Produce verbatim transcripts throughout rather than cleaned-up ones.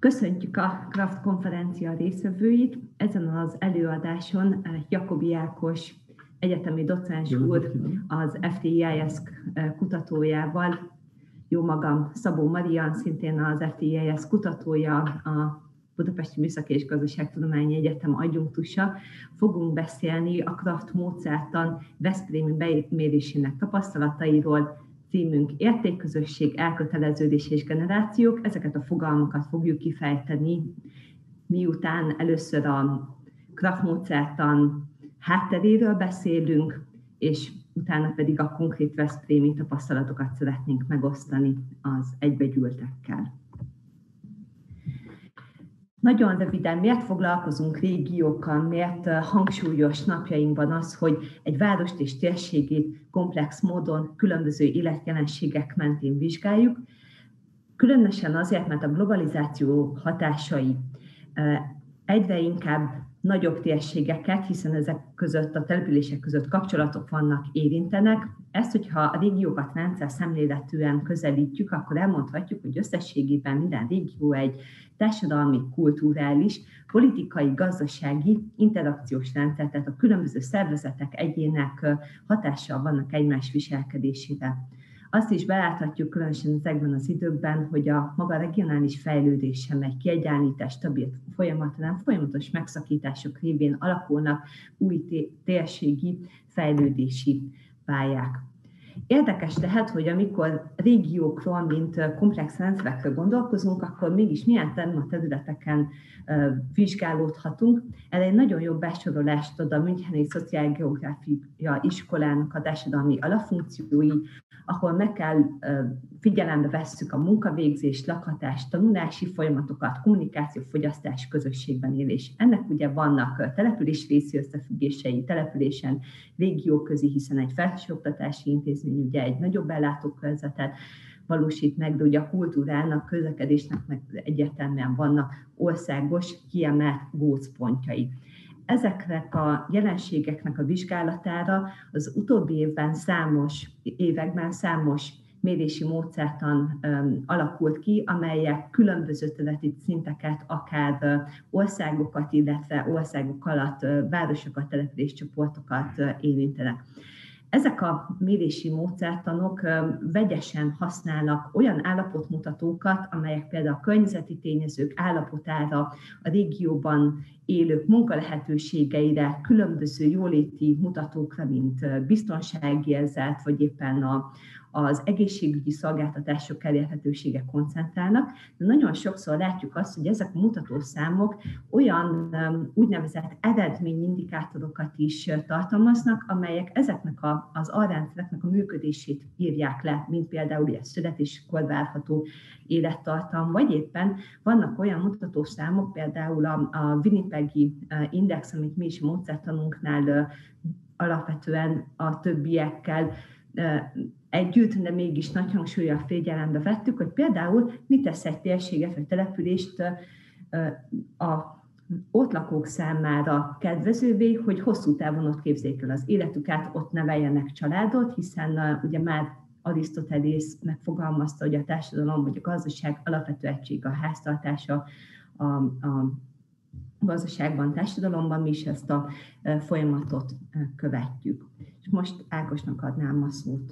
Köszöntjük a Kraft konferencia résztvevőit. Ezen az előadáson Jakobi Ákos egyetemi docens úr az ef té i i es kutatójával, jó magam Szabó Marian, szintén az ef té i i es kutatója, a Budapesti Műszaki és Gazdaságtudományi Egyetem adjunktusa, fogunk beszélni a Kraft módszertan veszprémi bemérésének tapasztalatairól. Címünk értékközösség, elköteleződés és generációk. Ezeket a fogalmakat fogjuk kifejteni, miután először a Kraft módszertan hátteréről beszélünk, és utána pedig a konkrét veszprémi tapasztalatokat szeretnénk megosztani az egybegyűltekkel. Nagyon röviden, miért foglalkozunk régiókkal, miért hangsúlyos napjainkban az, hogy egy várost és térségét komplex módon különböző életjelenségek mentén vizsgáljuk. Különösen azért, mert a globalizáció hatásai egyre inkább nagyobb térségeket, hiszen ezek között, a települések között kapcsolatok vannak, érintenek. Ezt, hogyha a régiókat rendszer szemléletűen közelítjük, akkor elmondhatjuk, hogy összességében minden régió egy társadalmi, kulturális, politikai, gazdasági, interakciós rendszer, tehát a különböző szervezetek, egyének hatással vannak egymás viselkedésére. Azt is beláthatjuk különösen ezekben az időkben, hogy a maga regionális fejlődés sem egy kiegyenlített, stabil folyamat, hanem folyamatos megszakítások révén alakulnak új térségi fejlődési pályák. Érdekes tehát, hogy amikor régiókról, mint komplex rendszerekről gondolkozunk, akkor mégis milyen területeken vizsgálódhatunk. Erre egy nagyon jó besorolást ad a Müncheni Szociálgeográfia Iskolának a társadalmi alapfunkciói, ahol meg kell figyelembe vesszük a munkavégzés, lakhatás, tanulási folyamatokat, kommunikáció, fogyasztás, közösségben élés. Ennek ugye vannak településrészi összefüggései, településen régióközi, hiszen egy felsőoktatási intézmény ugye egy nagyobb ellátókörzetet valósít meg, de ugye a kultúrának, közlekedésnek meg egyértelműen vannak országos kiemelt gócpontjai. Ezeknek a jelenségeknek a vizsgálatára az utóbbi évben számos, években számos mérési módszertan um, alakult ki, amelyek különböző területi szinteket, akár uh, országokat, illetve országok alatt uh, városokat, településcsoportokat uh, érintenek. Ezek a mérési módszertanok vegyesen használnak olyan állapotmutatókat, amelyek például a környezeti tényezők állapotára, a régióban élők munkalehetőségeire, különböző jóléti mutatókra, mint biztonsági érzet, vagy éppen a, az egészségügyi szolgáltatások elérhetősége koncentrálnak, de nagyon sokszor látjuk azt, hogy ezek a mutatószámok olyan úgynevezett eredményindikátorokat is tartalmaznak, amelyek ezeknek a, az alrendszereknek a működését írják le, mint például a születéskor várható élettartam, vagy éppen vannak olyan mutatószámok, például a, a Winnipegi index, amit mi is a módszertanunknál alapvetően a többiekkel együtt, de mégis nagy hangsúllyal figyelembe vettük, hogy például mit tesz egy térséget vagy települést a ott lakók számára kedvezővé, hogy hosszú távon ott képzeljék el az életüket, ott neveljenek családot, hiszen ugye már Arisztotelész megfogalmazta, hogy a társadalom vagy a gazdaság alapvető egység a háztartása, a, a gazdaságban, társadalomban mi is ezt a folyamatot követjük. És most Ákosnak adnám a szót.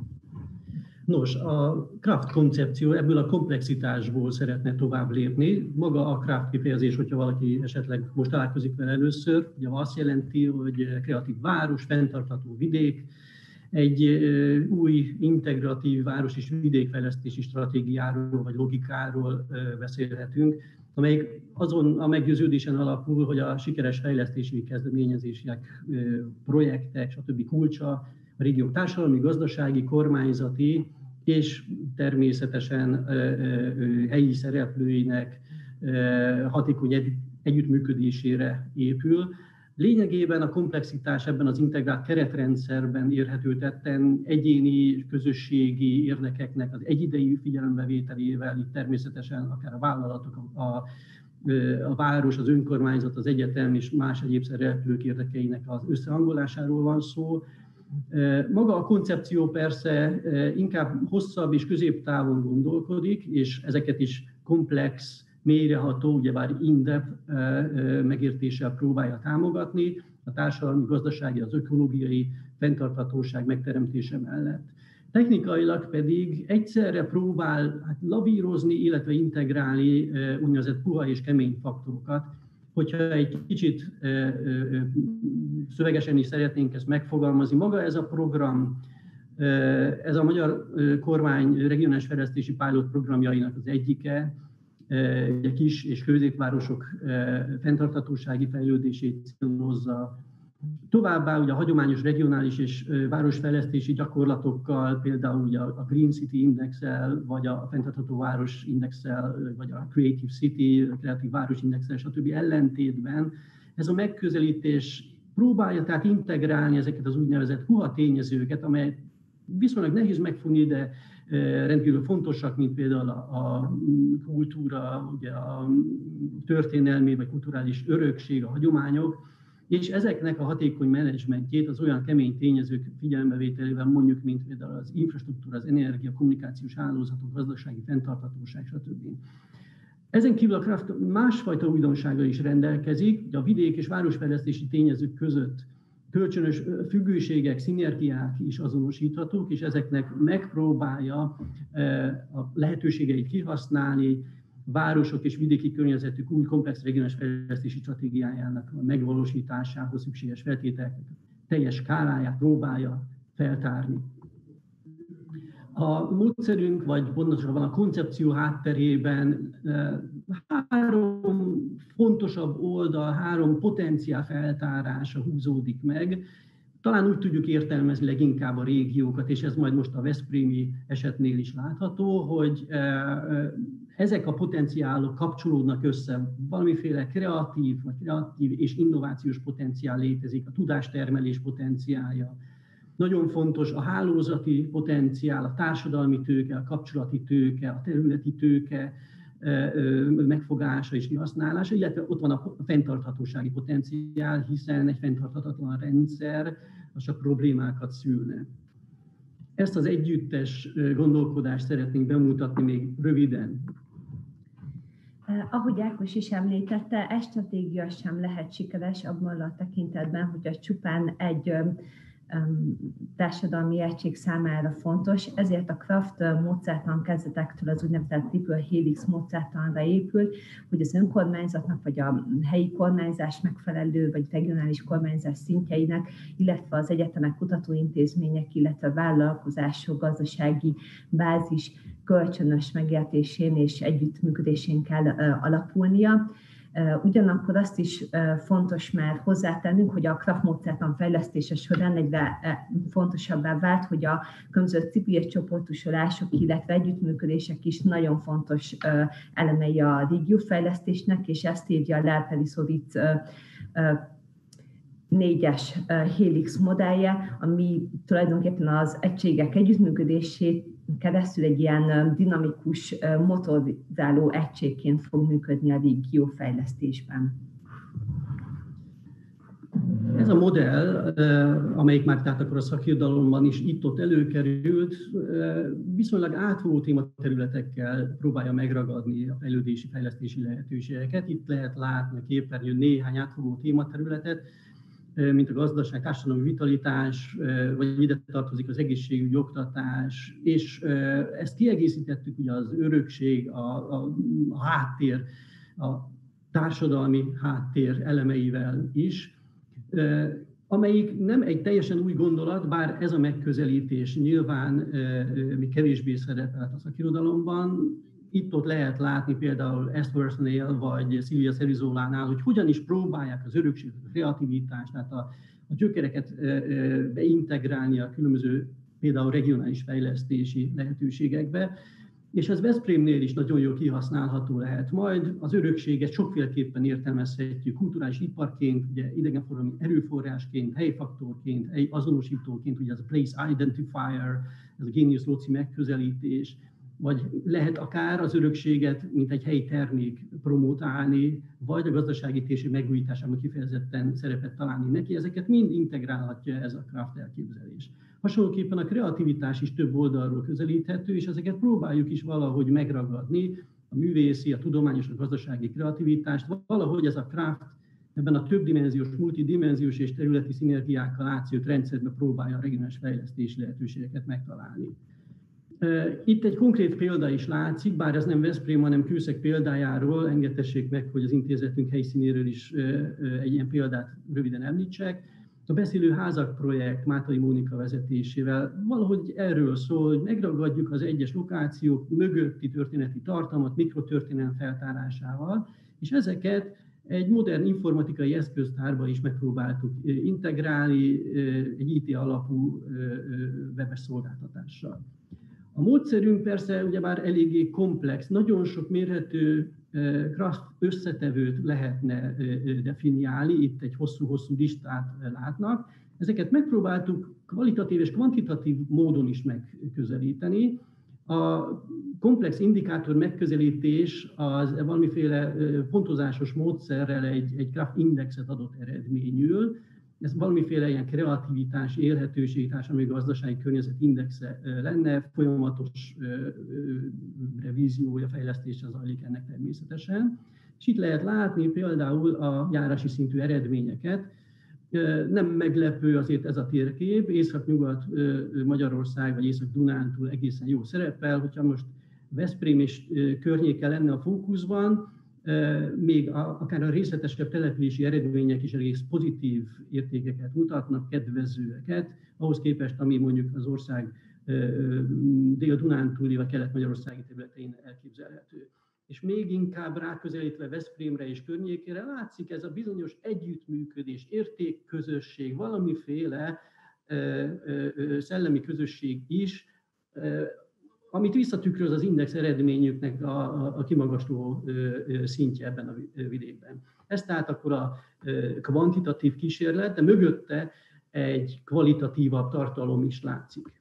Nos, a Kraft koncepció ebből a komplexitásból szeretne tovább lépni. Maga a Kraft kifejezés, hogyha valaki esetleg most találkozik vele először, ugye azt jelenti, hogy kreatív város, fenntartható vidék, egy új integratív város és vidékfejlesztési stratégiáról vagy logikáról beszélhetünk, amelyik azon a meggyőződésen alapul, hogy a sikeres fejlesztési kezdeményezések, projektek, stb. Kulcsa a régiók társadalmi, gazdasági, kormányzati és természetesen helyi szereplőinek hatékony együttműködésére épül. Lényegében a komplexitás ebben az integrált keretrendszerben érhető tetten egyéni, közösségi érdekeknek az egyidejű figyelembevételével, itt természetesen akár a vállalatok, a, a város, az önkormányzat, az egyetem és más egyéb szereplők érdekeinek az összehangolásáról van szó. Maga a koncepció persze inkább hosszabb és középtávon gondolkodik, és ezeket is komplex mélyreható, ugyebár in-depth megértéssel próbálja támogatni a társadalmi, gazdasági, az ökológiai fenntarthatóság megteremtése mellett. Technikailag pedig egyszerre próbál hát, lavírozni, illetve integrálni úgynevezett puha és kemény faktorokat. Hogyha egy kicsit szövegesen is szeretnénk ezt megfogalmazni, maga ez a program, ez a magyar kormány regionális fejlesztési pilot programjainak az egyike, a kis és középvárosok fenntarthatósági fejlődését célozza. Továbbá ugye a hagyományos regionális és városfejlesztési gyakorlatokkal, például ugye a Green City Index-el, vagy a fenntartható város indexel, vagy a Creative City, a kreatív város indexel, stb. Ellentétben ez a megközelítés próbálja tehát integrálni ezeket az úgynevezett puha tényezőket, amelyet viszonylag nehéz megfogni, de rendkívül fontosak, mint például a kultúra, ugye a történelmi vagy kulturális örökség, a hagyományok, és ezeknek a hatékony menedzsmentjét az olyan kemény tényezők figyelembevételével, mondjuk, mint például az infrastruktúra, az energia, kommunikációs hálózatok, gazdasági fenntarthatóság, stb. Ezen kívül a Kraft másfajta újdonsággal is rendelkezik, a vidék és városfejlesztési tényezők között kölcsönös függőségek, szinergiák is azonosíthatók, és ezeknek megpróbálja a lehetőségeit kihasználni, városok és vidéki környezetük új komplex regionális fejlesztési stratégiájának a megvalósításához szükséges feltételek teljes skáláját próbálja feltárni. A módszerünk, vagy pontosabban a koncepció hátterében három fontosabb oldal, három potenciál feltárása húzódik meg. Talán úgy tudjuk értelmezni leginkább a régiókat, és ez majd most a veszprémi esetnél is látható, hogy ezek a potenciálok kapcsolódnak össze, valamiféle kreatív, vagy kreatív és innovációs potenciál létezik, a tudástermelés potenciálja. Nagyon fontos a hálózati potenciál, a társadalmi tőke, a kapcsolati tőke, a területi tőke megfogása és kihasználása, illetve ott van a fenntarthatósági potenciál, hiszen egy fenntarthatatlan rendszer az csak problémákat szülne. Ezt az együttes gondolkodást szeretnénk bemutatni még röviden. Ahogy Ákos is említette, egy stratégia sem lehet sikeres abban a tekintetben, hogy az csupán egy társadalmi egység számára fontos, ezért a Kraft módszertan kezdetektől az úgynevezett Triple Helix módszertanra épül, hogy az önkormányzatnak vagy a helyi kormányzás megfelelő vagy regionális kormányzás szintjeinek, illetve az egyetemek, kutatóintézmények, illetve vállalkozások gazdasági bázis kölcsönös megértésén és együttműködésén kell alapulnia. Ugyanakkor azt is fontos már hozzátennünk, hogy a Kraft módszertan fejlesztése során egyre fontosabbá vált, hogy a különböző civil csoportosulások, illetve együttműködések is nagyon fontos elemei a régiófejlesztésnek, és ezt írja a Lerpeliszowicz négyes Helix modellje, ami tulajdonképpen az egységek együttműködését keresztül egy ilyen dinamikus, motorizáló egységként fog működni a régiófejlesztésben. Ez a modell, amelyik már tehát akkor a szakirodalomban is itt-ott előkerült, viszonylag átfogó tématerületekkel próbálja megragadni a fejlődési, fejlesztési lehetőségeket. Itt lehet látni a képernyőn néhány átfogó tématerületet, mint a gazdaság, társadalmi vitalitás, vagy ide tartozik az egészségügy, oktatás, és ezt kiegészítettük ugye az örökség, a, a, a háttér, a társadalmi háttér elemeivel is, amelyik nem egy teljesen új gondolat, bár ez a megközelítés nyilván még kevésbé szerepelt a szakirodalomban. Itt-ott lehet látni például Ashworth-nél vagy Silvia Cerizolánál, hogy hogyan is próbálják az örökséget, a kreativitást, tehát a, a gyökereket beintegrálni a különböző például regionális fejlesztési lehetőségekbe. És ez Veszprémnél is nagyon jól kihasználható lehet majd. Az örökséget sokféleképpen értelmezhetjük kulturális iparként, ugye idegenforgalmi erőforrásként, helyfaktorként, hely azonosítóként, ugye ez a place identifier, ez a Génius Loci megközelítés, vagy lehet akár az örökséget, mint egy helyi termék promotálni, vagy a gazdasági térség megújításában kifejezetten szerepet találni neki. Ezeket mind integrálhatja ez a Kraft elképzelés. Hasonlóképpen a kreativitás is több oldalról közelíthető, és ezeket próbáljuk is valahogy megragadni a művészi, a tudományos, a gazdasági kreativitást. Valahogy ez a craft ebben a többdimenziós, multidimenziós és területi szinergiákkal átszőtt rendszerben próbálja a regionális fejlesztési lehetőségeket megtalálni. Itt egy konkrét példa is látszik, bár ez nem Veszprém, hanem Kőszeg példájáról, engedtessék meg, hogy az intézetünk helyszínéről is egy ilyen példát röviden említsek. A Beszélő házak projekt Mátai Mónika vezetésével valahogy erről szól, hogy megragadjuk az egyes lokációk mögötti történeti tartalmat mikrotörténelem feltárásával, és ezeket egy modern informatikai eszköztárba is megpróbáltuk integrálni egy í té alapú webes szolgáltatással. A módszerünk persze ugyebár eléggé komplex, nagyon sok mérhető craft összetevőt lehetne definiálni, itt egy hosszú-hosszú listát látnak. Ezeket megpróbáltuk kvalitatív és kvantitatív módon is megközelíteni. A komplex indikátor megközelítés az valamiféle pontozásos módszerrel egy, egy craft indexet adott eredményül. Ez valamiféle ilyen kreativitás, élhetőség, társadalmi gazdasági környezet indexe lenne, folyamatos revíziója, fejlesztése zajlik ennek természetesen. És itt lehet látni például a járási szintű eredményeket. Nem meglepő azért ez a térkép, Észak-Nyugat Magyarország vagy Észak-Dunántúl egészen jó szerepel, hogyha most Veszprém és környéke lenne a fókuszban, még a, akár a részletesebb települési eredmények is egész pozitív értékeket mutatnak, kedvezőeket, ahhoz képest, ami mondjuk az ország dél-dunántúli vagy kelet-magyarországi területein elképzelhető. És még inkább ráközelítve Veszprémre és környékére látszik ez a bizonyos együttműködés, értékközösség, valamiféle szellemi közösség is, amit visszatükröz az index eredményüknek a, a, a kimagasló szintje ebben a vidékben. Ez tehát akkor a kvantitatív kísérlet, de mögötte egy kvalitatívabb tartalom is látszik.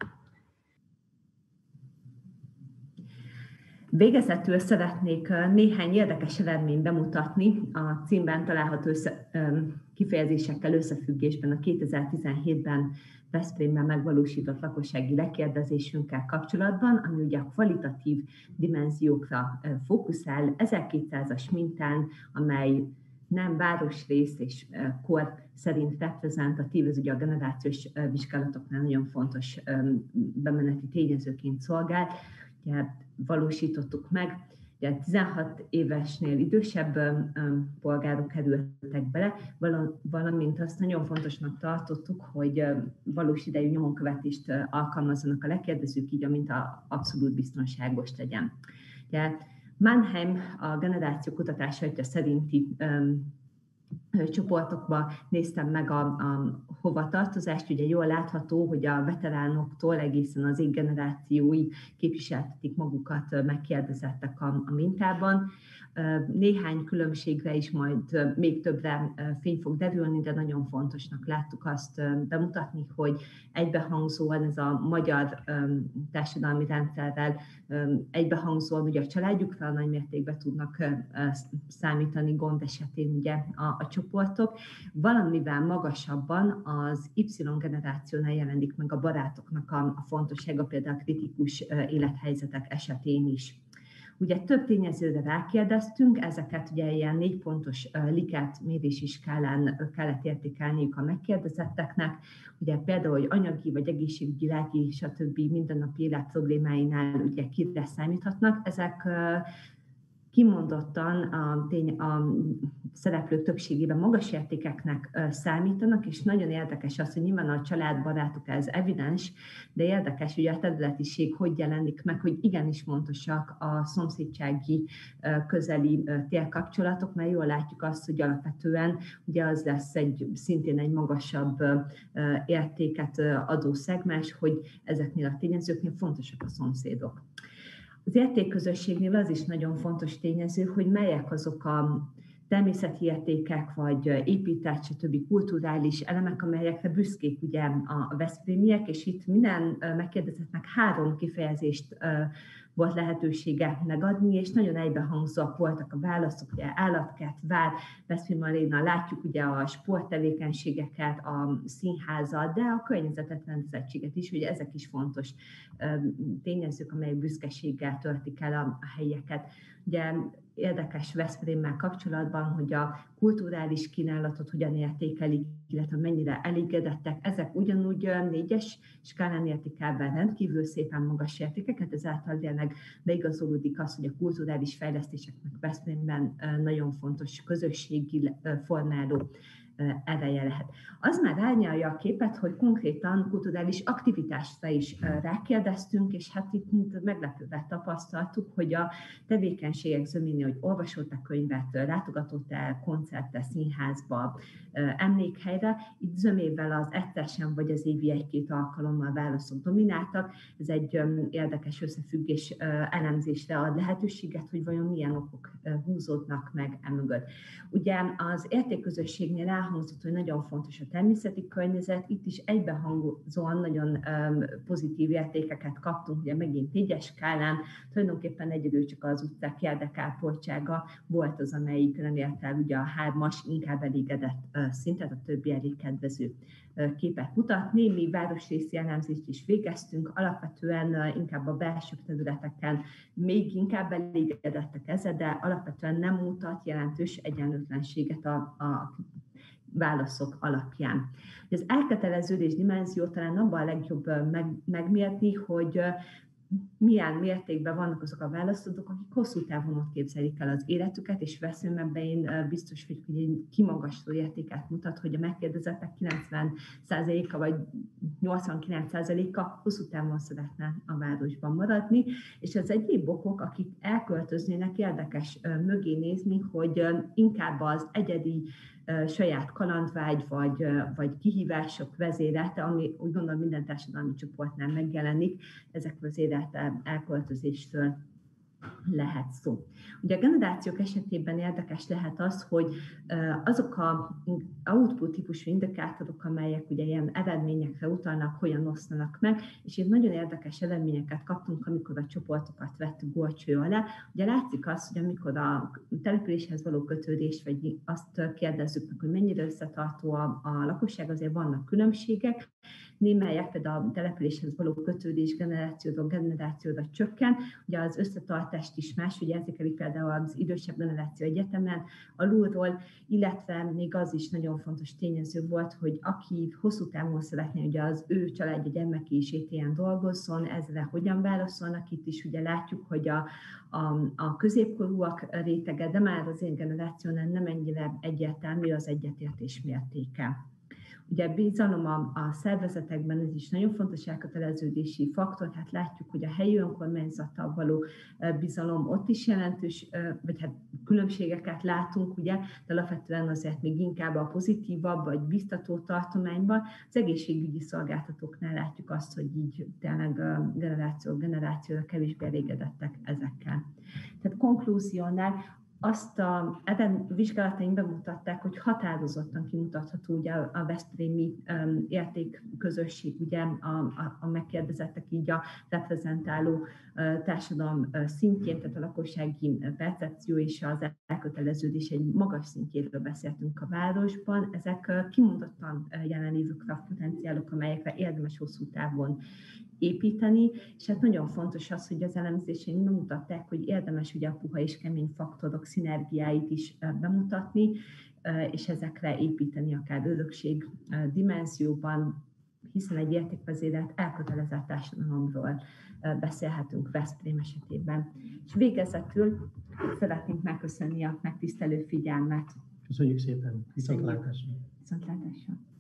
Végezetül szeretnék néhány érdekes eredményt bemutatni a címben található össze, kifejezésekkel összefüggésben a kétezer-tizenhétben Veszprémben megvalósított lakossági lekérdezésünkkel kapcsolatban, ami ugye a kvalitatív dimenziókra fókuszál, ezerkétszázas mintán, amely nem városrész és kor szerint reprezentatív, ez ugye a generációs vizsgálatoknál nagyon fontos bemeneti tényezőként szolgál. Ugye valósítottuk meg, ugye tizenhat évesnél idősebb polgárok kerültek bele, valamint azt nagyon fontosnak tartottuk, hogy valós idejű nyomonkövetést alkalmazzanak a lekérdezők, így amint a abszolút biztonságos legyen. Ugye Mannheim a generáció kutatásajtja szerinti csoportokba néztem meg a, a hovatartozást, ugye jól látható, hogy a veteránoktól egészen az ég generációig képviseltetik magukat megkérdezettek a, a mintában. Néhány különbségre is majd még többre fény fog derülni, de nagyon fontosnak láttuk azt bemutatni, hogy egybehangzóan ez a magyar társadalmi rendszerrel egybehangzóan ugye a családjukra nagy mértékben tudnak számítani gond esetén ugye a, a csoportok. Valamivel magasabban az Y generációnál jelenik meg a barátoknak a, a fontossága, például a kritikus élethelyzetek esetén is. Ugye több tényezőre rákérdeztünk, ezeket ugye ilyen négy pontos Likert mérési skálán kellett értékelniük a megkérdezetteknek. Ugye például, hogy anyagi vagy egészségügyi, lelki, stb. Mindennapi élet problémáinál ugye kire számíthatnak. Ezek kimondottan a, tény, a szereplők többségében magas értékeknek számítanak, és nagyon érdekes az, hogy nyilván a családbarátok ez evidens, de érdekes, hogy a területiség hogy jelenik meg, hogy igenis fontosak a szomszédsági közeli térkapcsolatok, mert jól látjuk azt, hogy alapvetően ugye az lesz egy, szintén egy magasabb értéket adó szegmens, hogy ezeknél a tényezőknél fontosak a szomszédok. Az értékközösségnél az is nagyon fontos tényező, hogy melyek azok a természeti értékek, vagy épített, stb. Kulturális elemek, amelyekre büszkék ugye a veszprémiek, és itt minden megkérdezettnek három kifejezést volt lehetősége megadni, és nagyon egybehangzóak voltak a válaszok, ugye állatkert, vár, Veszprém Aréna, látjuk ugye a sporttevékenységeket, a színházat, de a környezetet, rendezettséget is, ugye ezek is fontos tényezők, amelyek büszkeséggel töltik el a, a helyeket. Ugye érdekes Veszprémmel kapcsolatban, hogy a kulturális kínálatot hogyan értékelik, illetve mennyire elégedettek. Ezek ugyanúgy négyes skálán érték el be rendkívül szépen magas értékeket, ezáltal tényleg beigazolódik az, hogy a kulturális fejlesztéseknek Veszprémben nagyon fontos közösségi formáló ereje lehet. Az már árnyalja a képet, hogy konkrétan kulturális aktivitásra is rákérdeztünk, és hát itt meglepővel tapasztaltuk, hogy a tevékenységek zöménye, hogy olvasott a könyvet, látogatott el koncertre, színházba, emlékhelyre, itt zömével az egyszeresen vagy az évi egy-két alkalommal válaszok domináltak. Ez egy érdekes összefüggés elemzésre ad lehetőséget, hogy vajon milyen okok húzódnak meg emögött. Ugye az értékközösségnél elhangzott, hogy nagyon fontos a természeti környezet, itt is egybehangzóan nagyon pozitív értékeket kaptunk, ugye megint négyes skálán, tulajdonképpen egyedül csak az utcák érdekállapoltsága volt az, amelyik nem ért el ugye a hármas, inkább elégedett szintet, a többi elég kedvező képet mutat. Némi városrészi elemzést is végeztünk, alapvetően inkább a belső területeken még inkább elégedettek ezzel, de alapvetően nem mutat jelentős egyenlőtlenséget a, a válaszok alapján. Az elköteleződés dimenzió talán abban a legjobb meg, megmérni, hogy milyen mértékben vannak azok a választók, akik hosszú távon ott képzelik el az életüket, és Veszprémben én biztos vagyok, hogy egy kimagasló értéket mutat, hogy a megkérdezettek kilencven százaléka vagy nyolcvankilenc százaléka hosszú távon szeretne a városban maradni, és ez egyéb okok, akik elköltöznének, érdekes mögé nézni, hogy inkább az egyedi saját kalandvágy vagy, vagy kihívások vezérelte, ami úgy gondolom minden társadalmi csoportnál megjelenik, ezek vezérelte elköltözésről lehet szó. Ugye a generációk esetében érdekes lehet az, hogy azok a output típusú indikátorok, amelyek ugye ilyen eredményekre utalnak, hogyan osztanak meg, és itt nagyon érdekes eredményeket kaptunk, amikor a csoportokat vettük górcső alá. Ugye látszik az, hogy amikor a településhez való kötődés, vagy azt kérdezzük meg, hogy mennyire összetartó a, a lakosság, azért vannak különbségek. Némelyek például a településhez való kötődés generációról generációra csökken, ugye az összetartást is más, ugye érzékelik például az idősebb generáció egyetemen alulról, illetve még az is nagyon fontos tényező volt, hogy aki hosszú távon szeretné, ugye az ő családja gyermeki is é té en dolgozzon, ezre hogyan válaszolnak, itt is ugye látjuk, hogy a, a, a középkorúak rétege, de már az én generációnál nem ennyire egyértelmű az egyetértés mértéke. Ugye bizalom a, a szervezetekben, ez is nagyon fontos elköteleződési faktor, hát látjuk, hogy a helyi önkormányzattal való bizalom ott is jelentős, vagy hát különbségeket látunk, ugye, de alapvetően azért még inkább a pozitívabb, vagy biztató tartományban. Az egészségügyi szolgáltatóknál látjuk azt, hogy így tényleg a generáció generációra kevésbé elégedettek ezekkel. Tehát konklúziónál azt a ezen vizsgálataink bemutatták, hogy határozottan kimutatható ugye a veszprémi um, értékközösség, ugye a, a, a megkérdezettek így a reprezentáló uh, társadalom uh, szintjén, tehát a lakossági percepció és az elköteleződés egy magas szintjéről beszéltünk a városban. Ezek uh, kimondottan uh, jelenlévő potenciálok, amelyekre érdemes hosszú távon építeni, és hát nagyon fontos az, hogy az elemzéseink bemutatták, hogy érdemes ugye a puha és kemény faktorok szinergiáit is bemutatni, és ezekre építeni akár örökség dimenzióban, hiszen egy értékvezérelt elkötelezett társadalomról beszélhetünk Veszprém esetében. És végezetül szeretnénk megköszönni a megtisztelő figyelmet. Köszönjük szépen! Viszontlátásra! Viszontlátásra!